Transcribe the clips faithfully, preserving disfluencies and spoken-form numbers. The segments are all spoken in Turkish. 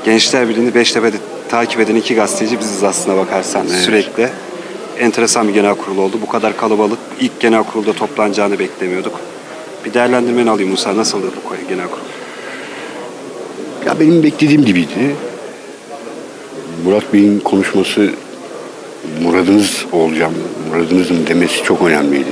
Gençler Birliği'ni Beştepe'de takip eden iki gazeteci biziz aslına bakarsan evet. Sürekli. Enteresan bir genel kurul oldu. Bu kadar kalabalık. İlk genel kurulda toplanacağını beklemiyorduk. Bir değerlendirmeni alayım Musa. Nasıldı bu genel kurul? Ya benim beklediğim gibiydi. Murat Bey'in konuşması muradınız olacağım, muradınızın demesi çok önemliydi.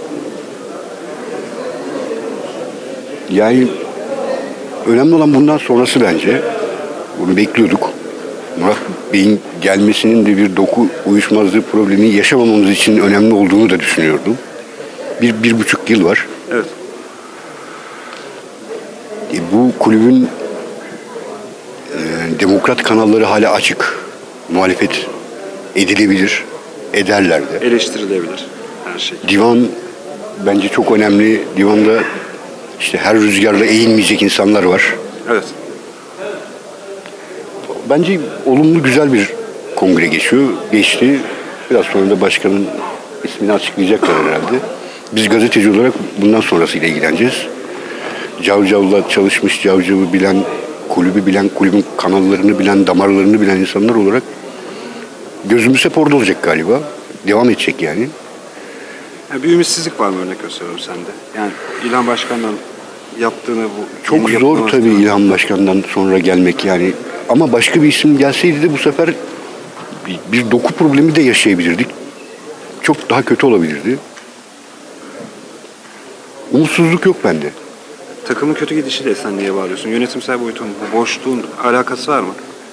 Yani önemli olan bundan sonrası bence. Bunu bekliyorduk. Murat Bey'in gelmesinin de bir doku uyuşmazlığı problemi yaşamamamız için önemli olduğunu da düşünüyordum. Bir, bir buçuk yıl var. Evet. E, bu kulübün e, demokrat kanalları hala açık. Muhalefet edilebilir, ederler de. Eleştirilebilir her şey. Divan bence çok önemli. Divanda işte her rüzgarla eğilmeyecek insanlar var. Evet. Bence olumlu güzel bir kongre geçiyor. Geçti. Biraz sonra da başkanın ismini açıklayacaklar herhalde. Biz gazeteci olarak bundan sonrasıyla ilgileneceğiz. Cavcav'la çalışmış, Cavcav'ı bilen, kulübü bilen, kulübün kanallarını bilen, damarlarını bilen insanlar olarak gözümüz hep orada olacak galiba. Devam edecek yani. yani bir ümitsizlik var mı örnek gösteriyorum sende? Yani İlhan Başkan'dan yaptığını bu... Çok zor tabii İlhan Başkan'dan sonra gelmek yani. Ama başka bir isim gelseydi de bu sefer bir, bir doku problemi de yaşayabilirdik. Çok daha kötü olabilirdi. Umutsuzluk yok bende. Takımın kötü gidişiyle sen niye bağırıyorsun? Yönetimsel boyutun, bu boşluğun alakası var mı?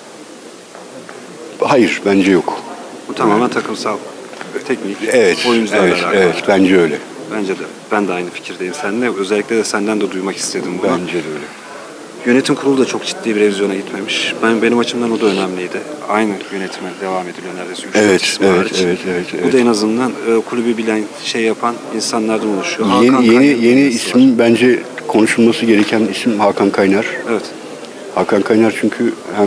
Hayır, bence yok. Bu tamamen evet. Takımsal, teknik, evet, oyuncularla evet, alakalı. Evet, bence öyle. Bence de. Ben de aynı fikirdeyim seninle. Özellikle de senden de duymak istedim bunu. Bence de öyle. Yönetim kurulu da çok ciddi bir revizyona gitmemiş. Ben benim açımdan o da önemliydi. Aynı yönetime devam ediliyor neredeyse. Üç evet, evet, evet, evet, evet. Bu da en azından e, kulübü bilen, şey yapan insanlardan oluşuyor. Yeni Hakan yeni yeni isim var. Bence konuşulması gereken isim Hakan Kaynar. Evet. Hakan Kaynar çünkü hem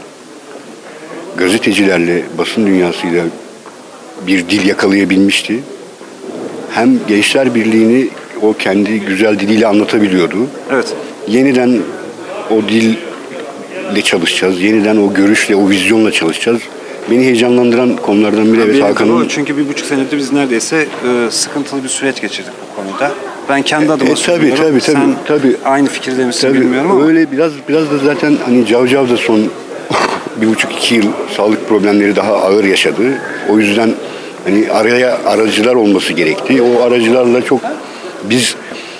gazetecilerle, basın dünyasıyla bir dil yakalayabilmişti. Hem Gençler Birliği'ni o kendi güzel diliyle anlatabiliyordu. Evet. Yeniden o dille çalışacağız. Yeniden o görüşle, o vizyonla çalışacağız. Beni heyecanlandıran konulardan biri evet Hakan'ın. Çünkü bir buçuk senedir biz neredeyse e, sıkıntılı bir süreç geçirdik bu konuda. Ben kendi adıma e, söylüyorum. Tabii tabii tabii. Sen tabii. aynı fikirde misin tabii, bilmiyorum ama. Öyle biraz biraz da zaten hani Cavcav da son bir buçuk iki yıl sağlık problemleri daha ağır yaşadı. O yüzden hani araya aracılar olması gerekti. O aracılarla çok biz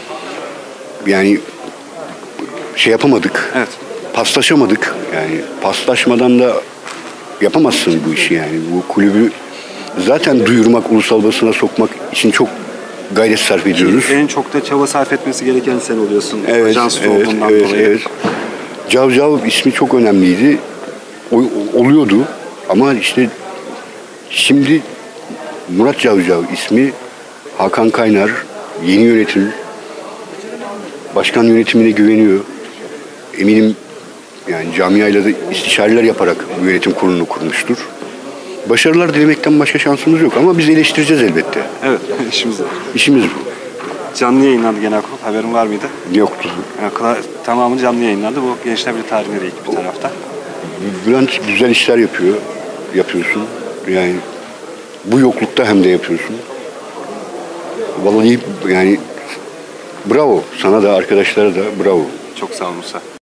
yani şey yapamadık. Evet. Paslaşamadık. Yani paslaşmadan da yapamazsın bu işi yani. Bu kulübü zaten duyurmak, ulusal basına sokmak için çok gayret sarf ediyoruz. En çok da çaba sarf etmesi gereken sen oluyorsun. Evet, Ajans evet, olduğundan evet, dolayı. evet. Cavcav ismi çok önemliydi. O, oluyordu ama işte şimdi Murat Cavcav ismi, Hakan Kaynar, yeni yönetim, başkan yönetimine güveniyor. Eminim yani camiayla da istişareler yaparak bu yönetim kurulunu kurmuştur. Başarılar dilemekten başka şansımız yok ama biz eleştireceğiz elbette. Evet, işimiz var. İşimiz bu. Canlı yayınlandı genel kurul. Haberin var mıydı? Yoktu. Yani, tamamı canlı yayınlandı. Bu Gençler Birliği tarihine de ilk bir tarafta. Bülent güzel işler yapıyor. Yapıyorsun. Yani bu yoklukta hem de yapıyorsun. Vallahi yani bravo. Sana da arkadaşlara da bravo. Çok sağ ol Musa.